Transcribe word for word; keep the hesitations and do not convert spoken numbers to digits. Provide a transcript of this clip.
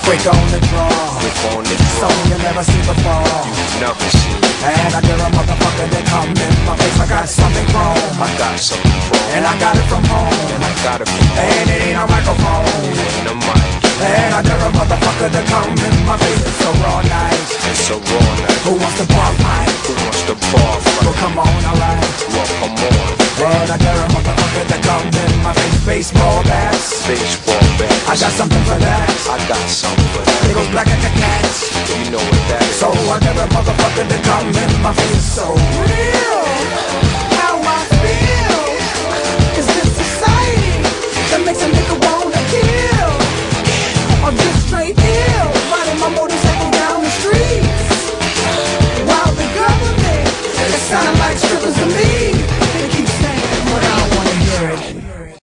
quick on the draw, quick on the draw. Something you never seen before. You've never seen. And I dare a motherfucker that come in my face. I got something wrong. I got something wrong. And I got it from home. And I got it from home. And it ain't a microphone. It ain't a mic. And I dare a motherfucker to come in my face. It's a raw night. It's a raw night. Who wants to bar fight? Who wants to bar fight? Well, come on, alright. Well, come on. Well, I dare a motherfucker to come in my face. Baseball bats. Baseball bats. I got something for that. I got something for that. It goes black like a cat. You know what that is. So I dare a motherfucker to come in my face. So real.